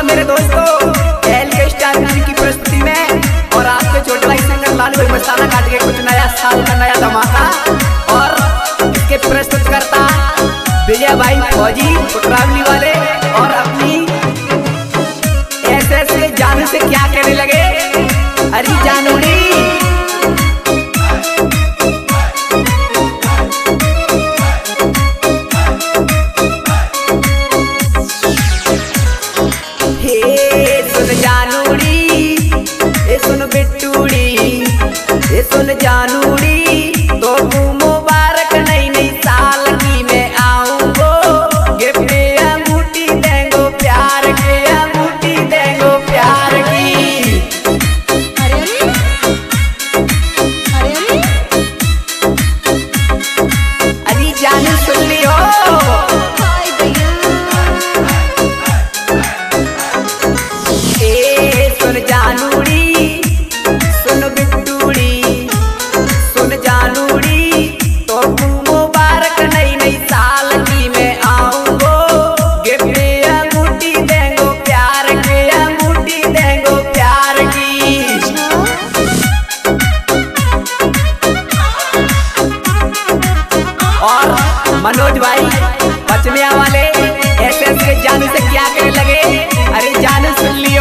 मेरे दोस्तों एल के स्टार म्यूजिक की प्रस्तुति में और आपके छोटे भाई सिंगर लालू भाई मस्ताना काट के कुछ नया साल का नया धमाका और इसके प्रस्तुत करता विजय भाई फौजी कुटरावली वाले और अपनी ऐसे जानू से क्या कहने लगे। अरे जानूड़ी सुन जानूड़ी तो मुबारक नई नई साल की मैं आऊंगो गिफ्ट अंगूठी देंगो प्यार के अंगूठी देंगो प्यार की। अरे जानू सुन लियो सुन जानूड़ी सुन बिट्टूड़ी जानूड़ी तो मुबारक नई नई साल की मैं आऊंगो गिफ्ट अंगूठी देंगो प्यार के अंगूठी देंगो प्यार की। और मनोज भाई पचमिया वाले ऐसे के जानू से क्या कहने लगे। अरे जानू सुन लियो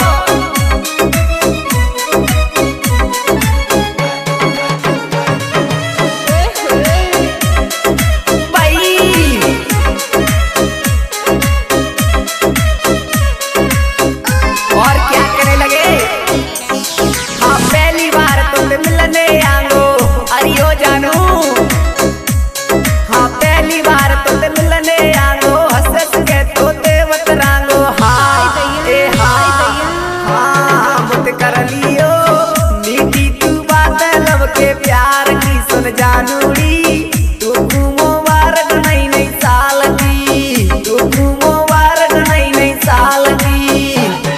जानूड़ी तू मुबारक नई नई साल की तू मुबारक नई नई साल की।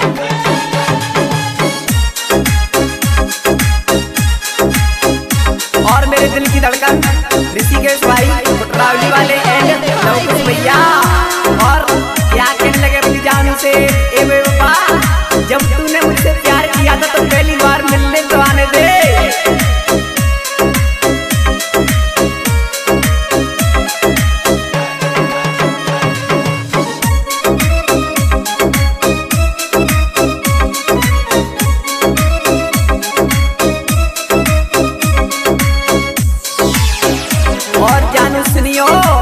और मेरे दिल की धड़कन ऋषिकेश भाई कुटरावली वाले एंड लवकुश भैया और क्या कहने लगे अपनी जानू से। ए बाबा जब तूने मुझसे प्यार किया था तो पहली बार मिलने तो आने दे। और जानू सुनियो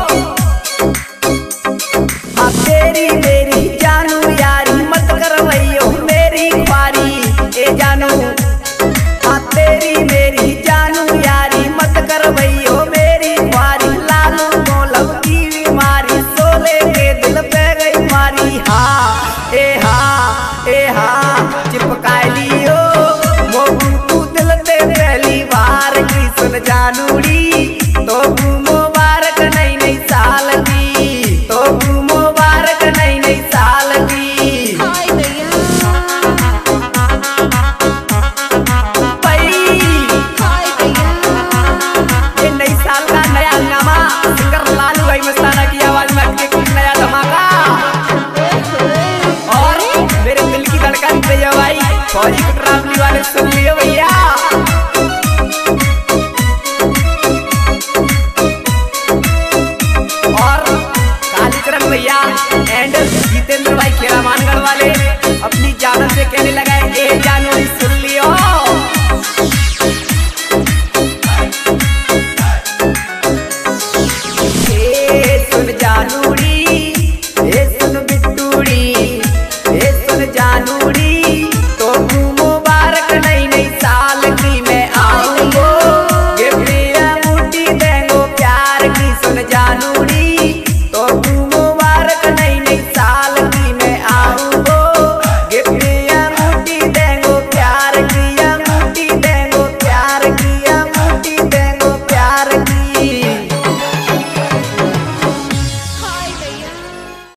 हाँ तेरी मेरी जानू यारी मत करवैयो मेरी ख्वारी। ए जानू हाँ तेरी मेरी जानू यारी मत करवैयो मेरी ख्वारी। लालू मोलब की बीमारी सोले के दिल पे गई मारी। हाँ चिपका लियो मोगू तू दिल पे पहली बार की। सुन जानूड़ी तो मुबारक नई नई साल की तो मुबारक नई नई साल की। ये नई साल का नया हंगामा सिंगर लालू भाई मस्ताना की आवाज में अटके कुछ नया धमाका और मेरे दिल की धड़कन विजय भाई फौजी कुटरावली वाले सुन लियो भैया। भैया एंड जितेंद्र भाई खेड़ा मानगढ़ वाले अपनी जानू से कहने लगा ए जानू